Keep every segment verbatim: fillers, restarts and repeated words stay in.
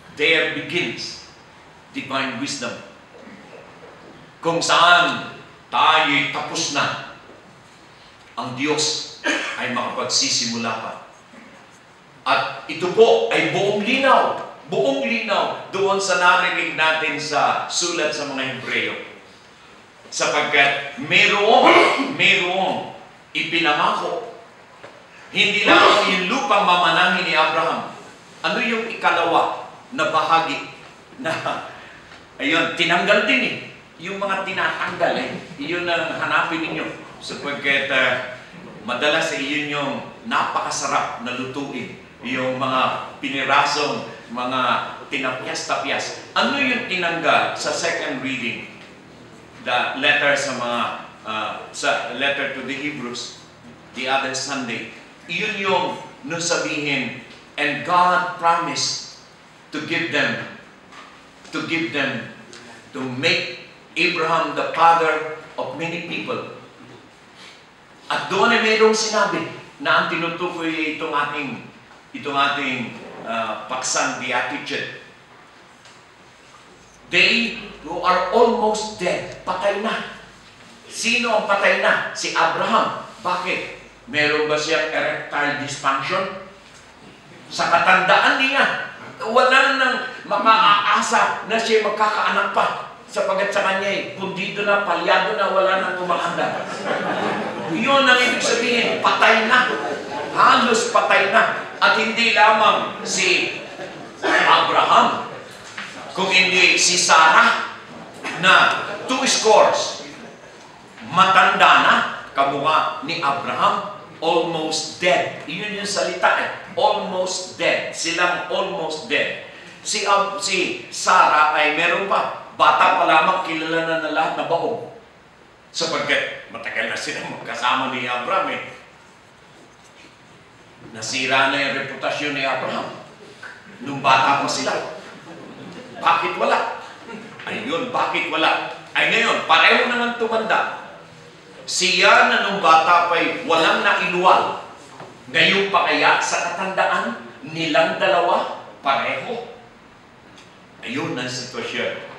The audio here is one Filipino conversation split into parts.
there begins divine wisdom. Kung saan tayo'y tapos na, ang Diyos ay makapagsisimula pa. At ito po ay buong linaw, buong linaw doon sa narinig natin sa sulat sa mga Hebreo. Sapagkat mayroong, mayroong ipinangako. Hindi lang yung lupang mamanahin ni Abraham. Ano yung ikalawa na bahagi na, ayun, tinanggal din eh. Yung mga tinatanggal eh. Iyon ang hanapin ninyo. Sapagkat uh, madalas eh, yun yung napakasarap na lutuin. Yung mga pinirasong, mga tinapyas-tapyas. Ano yung tinanggal sa second reading? The letter sa mga, uh, sa letter to the Hebrews, the other Sunday. Iyon yung nung sabihin, and God promised to give them, to give them, to make Abraham the father of many people. At doon ay mayroong sinabi na ang tinutukoy itong ating, itong ating uh, paksan, the attitude. They who are almost dead, patay na. Sino ang patay na? Si Abraham. Bakit? Meron ba siyang erectile dysfunction? Sa katandaan niya, wala nang makaaasa na siya magkakaanak pa. Sapagat sa kanya eh, pundido na, palyado na, wala nang umakanda. Yun ang ibig sabihin, patay na. Halos patay na. At hindi lamang si Abraham, kung hindi si Sarah, na two scores, matanda na, kamukha ni Abraham, almost dead. Iyon yung salita eh. Almost dead. Silang almost dead. Si, um, si Sarah ay meron pa. Bata pa lamang, kilala na na lahat na baog. Sapagkat matagal na sila magkasama ni Abraham eh. Nasira na yung reputasyon ni Abraham. Nung bata pa sila. Bakit wala? Ayun, bakit wala? Ay ngayon, pareho naman tumanda. Siya na nung bata pa'y walang nailuwal. Ngayon pa kaya sa katandaan, nilang dalawa, pareho. Ayun ang sitwasyon.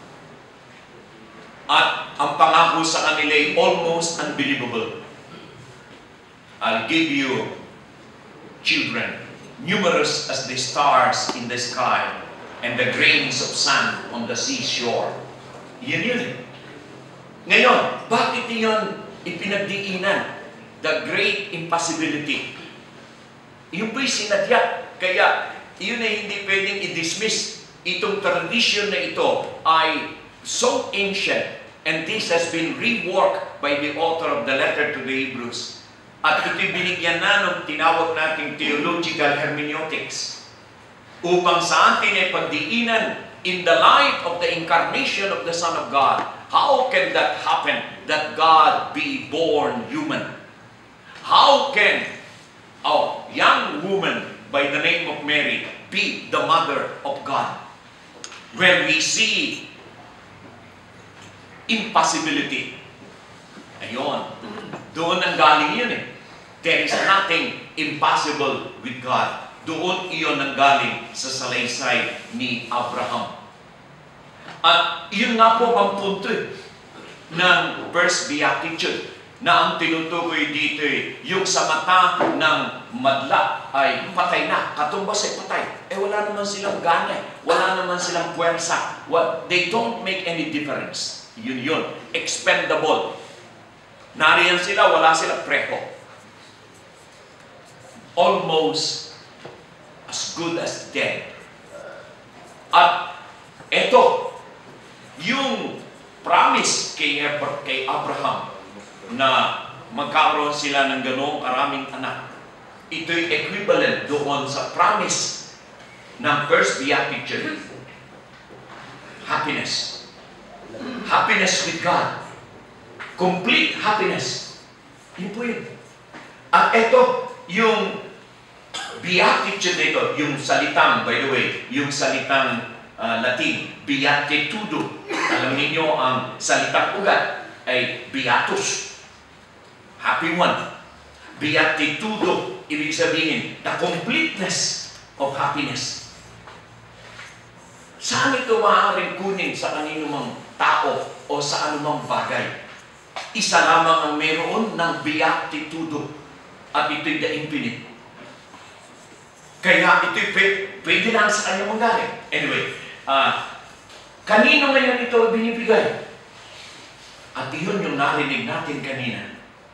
At ang pangako sa kanila ay almost unbelievable. I'll give you children, numerous as the stars in the sky, and the grains of sand on the seashore. Yan yun eh. Ngayon, bakit yun ipinagdiinan? The great impossibility. Yun po'y sinadya. Kaya, yun ay hindi pwedeng i-dismiss. Itong tradition na ito ay so ancient, and this has been reworked by the author of the letter to the Hebrews. At ito'y binigyan na ng tinawag nating theological hermeneutics. Upang sa atin ay pagdiinan in the light of the incarnation of the Son of God. How can that happen? That God be born human? How can a young woman by the name of Mary be the mother of God? When we see impossibility. Ayun. Doon ang galing yun eh. There is nothing impossible with God. Doon iyon ang galing sa salaysay ni Abraham. At yun nga po ang punto eh, ng first beatitude na ang tinutukoy dito eh, yung sa mata ng madla ay patay na, katumbas ay patay. Eh wala naman silang gana, wala naman silang puwersa. What? They don't make any difference. Yun yun, expendable. Nariyan sila, wala silang preho. Almost as good as dead. At eto, yung promise kay, kay Abraham na magkaroon sila ng ganoong karaming anak, ito'y equivalent doon sa promise ng first beatitude. Happiness. Happiness with God. Complete happiness. Yun po yun. At ito, yung beatitude nito, yung salitang, by the way, yung salitang uh, Latin, beatitudo. Alam niyo ang salitang ugat ay beatus. Happy one. Beatitudo, ibig sabihin, the completeness of happiness. Saan ito maaaring kunin sa kaninumang tao o sa anumang bagay? Isa lamang ang mayroon ng beatitudo at ito'y the infinite. Kaya ito'y pwede lang sa kanya manggaling. Anyway, uh, kanino ngayon ito binibigay? At iyon yung narinig natin kanina.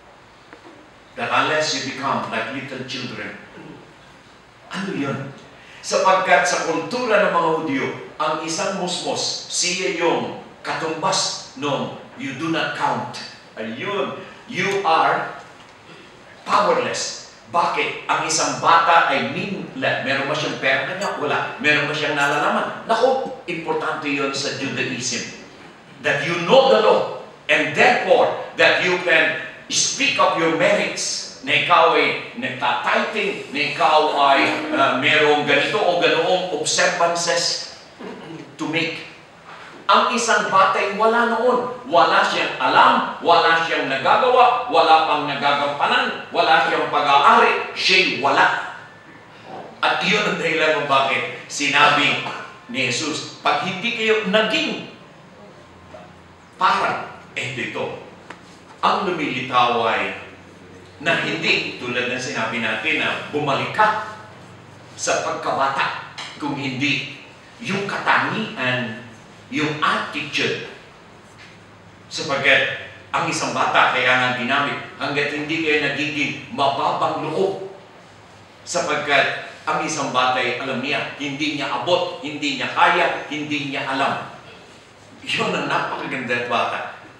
That unless you become like little children. Ano yun? Sapagkat sa kultura ng mga Hudyo, ang isang musmos, siya yung katumbas nung you do not count. Ayun, you are powerless. Bakit? Ang isang bata ay meaningless. Meron ba siyang pera kanya? Wala. Meron ba siyang nalalaman? Naku, importante yun sa Judaism. That you know the law. And therefore, that you can speak of your merits. Na ikaw ay nagtatiting, na ikaw ay uh, merong ganito o ganoong observances to make. Ang isang batay wala noon. Wala siyang alam, wala siyang nagagawa, wala pang nagagampanan, wala siyang pag-aari, siya'y wala. At iyon ang dahilan kung bakit sinabi ni Jesus, pag hindi kayo naging parang, eto ito, ang lumilitaw ay na hindi, tulad ng sinabi natin na bumalik ka sa pagkabata, kung hindi yung katangian, yung attitude. Sapagkat ang isang bata kaya nga ginamit hanggat hindi kayo nagiging mababang loob. Sapagkat ang isang bata ay alam niya, hindi niya abot, hindi niya kaya, hindi niya alam. Yun ang napakaganda at bata.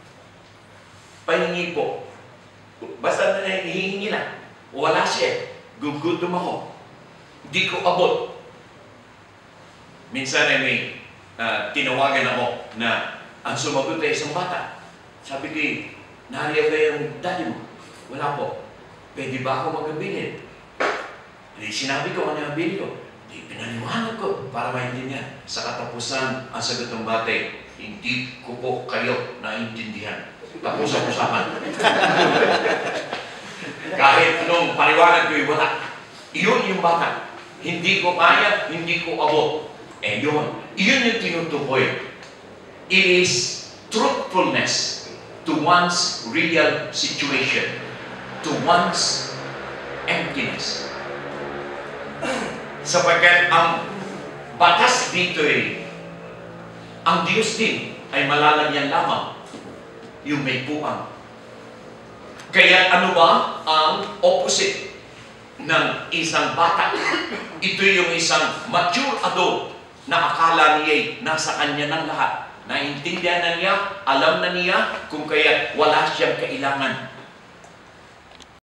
Pahingi po. Basta na hihingi lang. Wala siya. Gugutom ako. Hindi ko abot. Minsan ay may uh, tinawagan ako na ang sumagot ay isang bata. Sabi ko, nariyan ba yung daddy mo? Wala po. Pwede ba ako magabilin? Hindi sinabi ko ano yung bili ko. Hindi pinaniwanag ko para maintindihan. Sa katapusan, ang sagot ng bata, hindi ko po kayo naintindihan. Tapos ang usapan. Kahit nung paliwanag ko'y wala. Iyon yung bata. Hindi ko kaya, hindi ko abot. Eh yun. Iyon yung tinutukoy. It is truthfulness to one's real situation. To one's emptiness. Sapagkat ang batas dito eh, ang Diyos din ay malalagyan lamang yung may puwang. Kaya ano ba ang opposite ng isang bata? Ito yung isang mature adult na akala niya nasa kanya ng lahat. Naintindihan na niya, alam na niya, kung kaya wala siyang kailangan